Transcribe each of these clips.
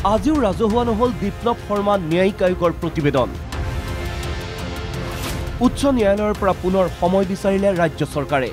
আজিও ৰাজহুৱা নহ'ল বিপ্লৱ শৰ্মা ন্যায়িক আয়োগৰ প্ৰতিবেদন উচ্চ ন্যায়ালয়ৰ পৰা পুনৰ সময় বিচাৰিলে ৰাজ্য চৰকাৰে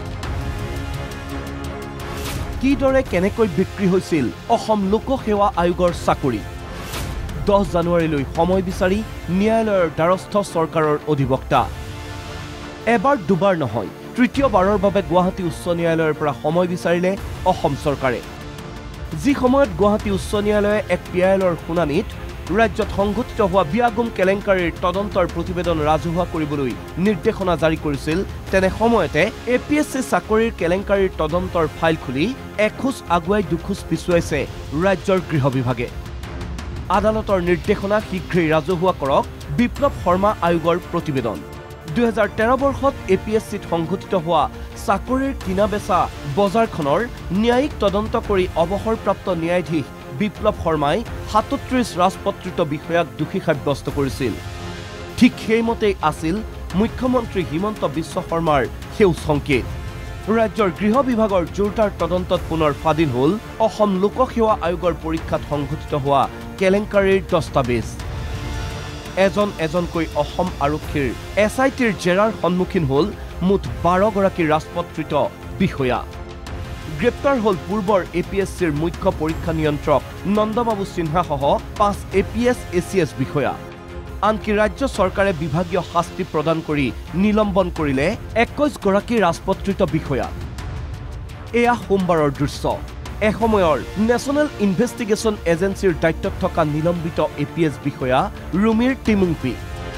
কিদৰে কেনেকৈ বিক্ৰী হৈছিল অসম লোক সেৱা আয়োগৰ চাকৰি 10 জানুৱাৰীলৈ সময় বিচাৰি ন্যায়ালয়ৰ দ্বাৰস্থ চৰকাৰৰ অধিবক্তা এবাৰ দুবাৰ নহয় তৃতীয়বাৰৰ বাবে গুৱাহাটী উচ্চ ন্যায়ালয়ৰ পৰা সময় বিচাৰিলে অসম চৰকাৰে যি সময়ত গুৱাহাটী উচ্চ ন্যায়ালয়ে এক পিআইএলৰ শুনানিত ৰাজ্যত সংঘটিত হোৱা বিয়াগুম কেলেংকাৰীৰ তদন্তৰ প্ৰতিবেদন ৰাজহুৱা কৰিবলৈ নিৰ্দেশনা জাৰি কৰিছিল তেনে সময়তে এপিএছচি চাকৰিৰ কেলেংকাৰীৰ তদন্তৰ ফাইল খুলি এখোজ আগুৱাই দুখোজ পিছুৱাইছে ৰাজ্যৰ গৃহ বিভাগে আদালতৰ নিৰ্দেশনা শীঘ্ৰেই ৰাজহুৱা কৰক বিপ্লৱ শৰ্মা আয়োগৰ প্ৰতিবেদন 2013 বৰ্ষত এপিএছচিত সংঘটিত হোৱা চাকৰিৰ কিনা বেচা বজাৰখনৰ ন্যায়িক তদন্ত কৰি অৱসৰপ্ৰাপ্ত ন্যায়াধীশ বিপ্লৱ শৰ্মাই 37 ৰাজপত্ৰিত বিষয়াক দোষী সাব্যস্ত কৰিছিল ঠিক সেইমতেই আছিল মুখ্যমন্ত্ৰী হিমন্ত বিশ্ব শৰ্মাৰ সেউজ সংকেত ৰাজ্যৰ গৃহ বিভাগৰ জোৰদাৰ তদন্তত পুনৰ ফাদিল হ'ল অসম লোক সেৱা আয়োগৰ পৰীক্ষাত সংঘটিত হোৱা কেলেংকাৰীৰ দস্তাবেজ এজনকৈ অসম আৰক্ষীৰ এছআইটিৰ জেৰাৰ সন্মুখীন হ'ল মুঠ 12 গৰাকী ৰাজপত্ৰিত বিষয়া গ্ৰেপ্তাৰ হ'ল পূৰ্বৰ এপিএছচিৰ মুখ্য পৰীক্ষা নিয়ন্ত্ৰক নন্দবাবু সিনহা সহ 5 এপিএছ এচিএছ বিষয়া আনকি ৰাজ্য চৰকাৰে বিভাগীয় শাস্তি প্ৰদান কৰি নিলম্বন কৰিলে 21 গৰাকী ৰাজপত্ৰিত বিষয়া এয়া সোমবাৰৰ দৃশ্য এসময়ৰ নেশ্যনেল ইনভেষ্টিগেশ্যন এজেন্সিৰ দায়িত্বত থকা নিলম্বিত এপিএছ বিষয়া ৰুমিৰ টিমুংপি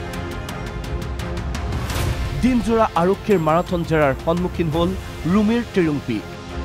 দিনজোৰা আৰক্ষীৰ মাৰাথন জেৰাৰ সন্মুখীন হ'ল ৰুমিৰ টিৰুংপি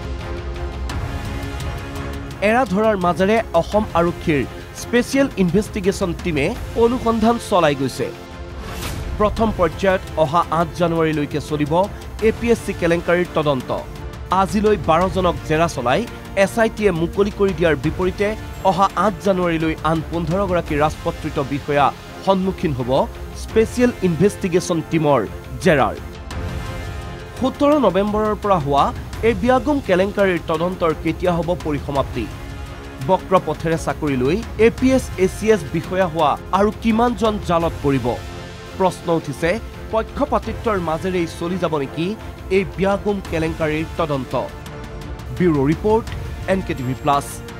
এৰা ধৰাৰ মাজেৰে অসম আৰক্ষীৰ স্পেচিয়েল ইনভেষ্টিগেশ্যন টিমে অনুসন্ধান চলাই গৈছে প্ৰথম পৰ্যায়ত অহা 8 জানুৱাৰীলৈকে চলিব এপিএছচি কেলেংকাৰীৰ তদন্ত আজিলৈ 12 জনক জেৰা চলাই এছআইটিয়ে মুকলি কৰি দিয়াৰ বিপৰীতে অহা 8 জানুৱাৰীলৈ আন 15 গৰাকী ৰাজপত্ৰিত বিষয়া সন্মুখীন হ'ব স্পেচিয়েল ইনভেষ্টিগেশ্যন টিমৰ জেৰাৰ 17 নৱেম্বৰৰ পৰা হোৱা এই বিয়াগুম কেলেংকাৰীৰ তদন্তৰ কেতিয়া হ'ব পৰিসমাপ্তি বক্ৰ পথেৰে চাকৰি লৈ এপিএছ এচিএছ বিষয়া হোৱা আৰু কিমানজন জালত পৰিব প্ৰশ্ন উঠিছে পক্ষপাতিত্বৰ মাজেৰেই চলি যাব নেকি এই বিয়াগুম কেলেংকাৰীৰ তদন্ত ব্যুৰো ৰিপৰ্ট NKTV+